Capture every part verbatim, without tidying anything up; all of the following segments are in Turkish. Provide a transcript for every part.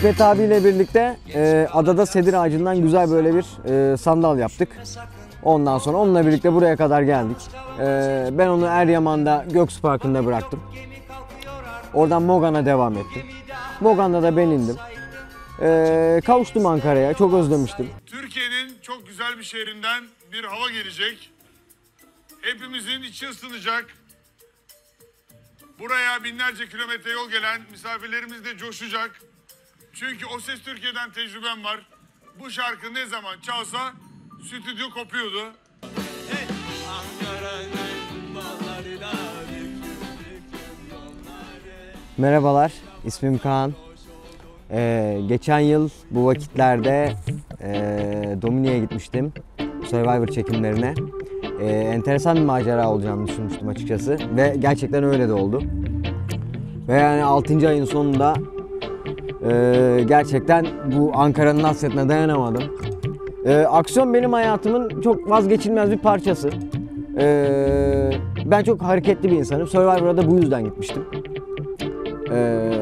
Fikret abiyle birlikte e, adada sedir ağacından güzel böyle bir e, sandal yaptık. Ondan sonra onunla birlikte buraya kadar geldik. E, ben onu Eryaman'da Göksu Parkı'nda bıraktım. Oradan Mogan'a devam ettim. Mogan'da da ben indim. E, kavuştum Ankara'ya, çok özlemiştim. Türkiye'nin çok güzel bir şehrinden bir hava gelecek. Hepimizin içi ısınacak. Buraya binlerce kilometre yol gelen misafirlerimiz de coşacak. Çünkü O Ses Türkiye'den tecrübem var. Bu şarkı ne zaman çalsa stüdyo kopuyordu. Merhabalar, ismim Kaan. Ee, geçen yıl bu vakitlerde e, Domini'ye gitmiştim, Survivor çekimlerine. Ee, enteresan bir macera olacağını düşünmüştüm açıkçası ve gerçekten öyle de oldu. Ve yani altıncı ayın sonunda e, gerçekten bu Ankara'nın hasretine dayanamadım. E, aksiyon benim hayatımın çok vazgeçilmez bir parçası. E, ben çok hareketli bir insanım. Survivor'a da bu yüzden gitmiştim. E,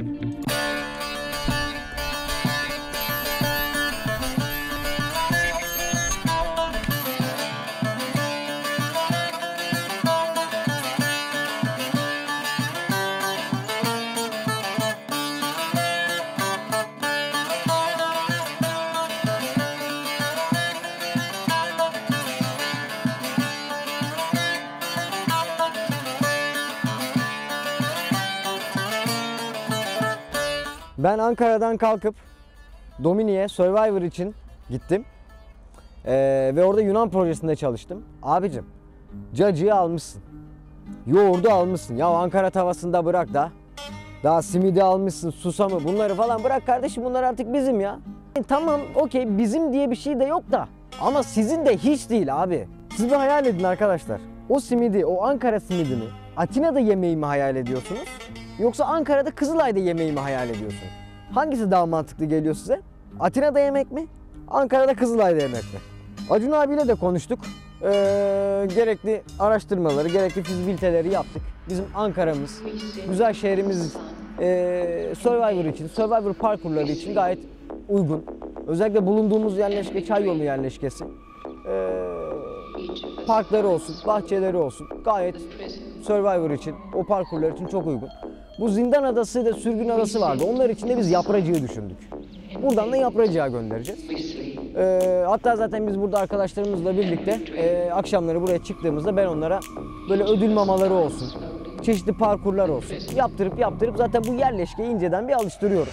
Ben Ankara'dan kalkıp Domini'ye Survivor için gittim. Ee, ve orada Yunan projesinde çalıştım. Abicim, cacığı almışsın, yoğurdu almışsın. Ya Ankara tavasında bırak da. Daha simidi almışsın, susamı, bunları falan bırak kardeşim, bunlar artık bizim ya. E, tamam, okey, bizim diye bir şey de yok da. Ama sizin de hiç değil abi. Siz bir hayal edin arkadaşlar. O simidi, o Ankara simidini Atina'da yemeği mi hayal ediyorsunuz? Yoksa Ankara'da Kızılay'da yemeği mi hayal ediyorsunuz? Hangisi daha mantıklı geliyor size? Atina'da yemek mi? Ankara'da Kızılay'da yemek mi? Acun abiyle de konuştuk. Ee, gerekli araştırmaları, gerekli fizibiliteleri yaptık. Bizim Ankara'mız, güzel şehrimiz e, Survivor için, Survivor parkurları için gayet uygun. Özellikle bulunduğumuz yerleşke, Çayyolu yerleşkesi. Ee, parkları olsun, bahçeleri olsun. Gayet Survivor için, o parkurlar için çok uygun. Bu Zindan Adası da Sürgün Adası vardı. Onlar için de biz Yapracık'ı düşündük. Buradan da Yapracık'a göndereceğiz. Ee, hatta zaten biz burada arkadaşlarımızla birlikte e, akşamları buraya çıktığımızda ben onlara böyle ödül mamaları olsun, çeşitli parkurlar olsun yaptırıp yaptırıp zaten bu yerleşkeyi inceden bir alıştırıyorum.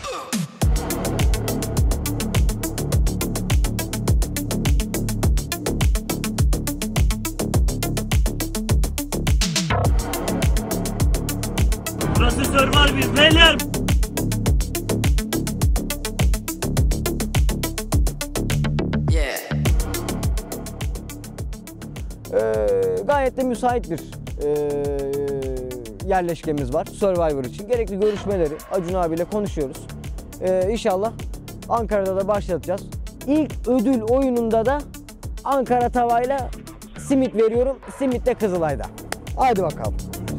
Burası Survivor beyler. Yeah. Ee, gayet de müsait bir e, yerleşkemiz var Survivor için. Gerekli görüşmeleri Acun abiyle konuşuyoruz. Ee, İnşallah Ankara'da da başlatacağız. İlk ödül oyununda da Ankara tavayla simit veriyorum. Simit de Kızılay'da. Haydi bakalım.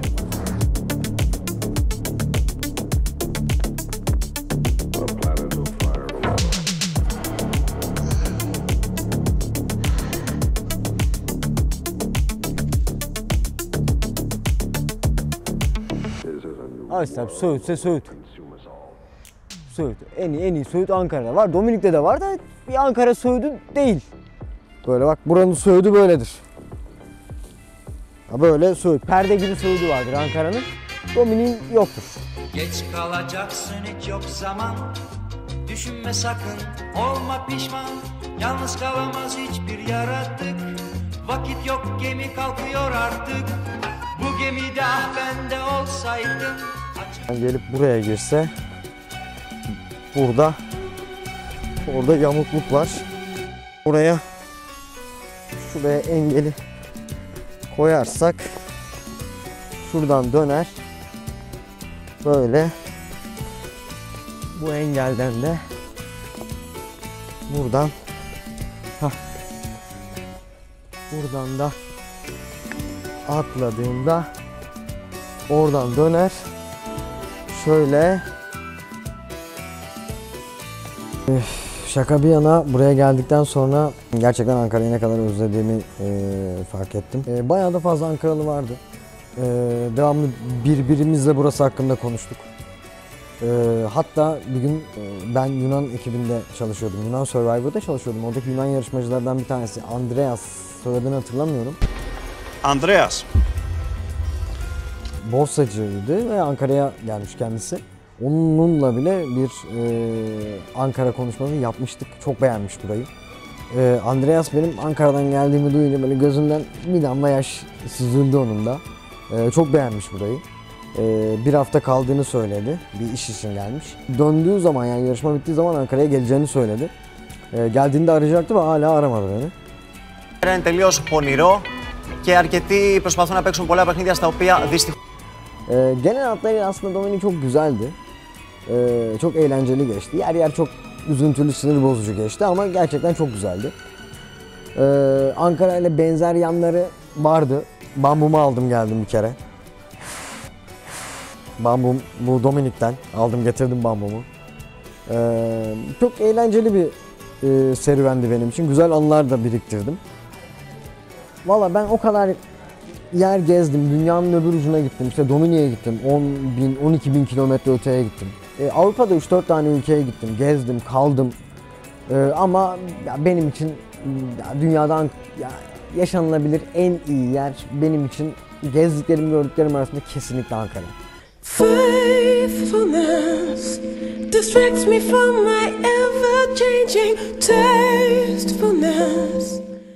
Arkadaşlar Söğüt'se Söğüt. Söğüt. En iyi, en iyi Söğüt Ankara'da var. Dominik'te de var da bir Ankara Söğüt'ü değil. Böyle bak, buranın Söğüt'ü böyledir. Böyle Söğüt. Perde gibi Söğüt'ü vardır Ankara'nın. Dominik'in yoktur. Geç kalacaksın, hiç yok zaman. Düşünme sakın, olma pişman. Yalnız kalamaz hiçbir yaratık. Vakit yok, gemi kalkıyor artık. Bu gemide ah ben de olsaydım. Gelip buraya girse, burada orada yamukluk var. Buraya, şuraya engeli koyarsak şuradan döner. Böyle bu engelden de buradan hah, buradan da atladığımda oradan döner. Şöyle Şaka bir yana buraya geldikten sonra gerçekten Ankara'yı ne kadar özlediğimi e, fark ettim. E, bayağı da fazla Ankaralı vardı. E, devamlı birbirimizle burası hakkında konuştuk. E, hatta bir gün e, ben Yunan ekibinde çalışıyordum. Yunan Survivor'da çalışıyordum. Oradaki Yunan yarışmacılardan bir tanesi Andreas, soyadını hatırlamıyorum. Andreas. Borsacıydı ve Ankara'ya gelmiş kendisi. Onunla bile bir e, Ankara konuşması yapmıştık. Çok beğenmiş burayı. E, Andreas benim Ankara'dan geldiğimi duyunca böyle gözünden bir damla yaş süzüldü onun da. E, çok beğenmiş burayı. E, bir hafta kaldığını söyledi. Bir iş için gelmiş. Döndüğü zaman, yani yarışma bittiği zaman Ankara'ya geleceğini söyledi. E, geldiğinde arayacaktı ve hala aramadı beni. Είναι τελείως πονηρό και αρκετοί προσπαθούν να παίξουν πολλά παιχνίδια στα οποία δυστυχώς. E, genel hatlarıyla aslında Domini çok güzeldi. E, çok eğlenceli geçti. Yer yer çok üzüntülü, sinir bozucu geçti ama gerçekten çok güzeldi. E, Ankara ile benzer yanları vardı. Bambumu aldım geldim bir kere. Bambum bu Dominik'ten aldım getirdim bambumu. E, çok eğlenceli bir e, serüvendi benim için. Güzel anılar da biriktirdim. Valla ben o kadar yer gezdim. Dünyanın öbür ucuna gittim. İşte Domini'ye gittim. on bin, on iki bin kilometre öteye gittim. E, Avrupa'da üç dört tane ülkeye gittim. Gezdim, kaldım. E, ama ya benim için ya dünyadan ya yaşanılabilir en iyi yer benim için gezdiklerim, gördüklerim arasında kesinlikle Ankara. Faithfulness distracts me from my ever-changing tastefulness.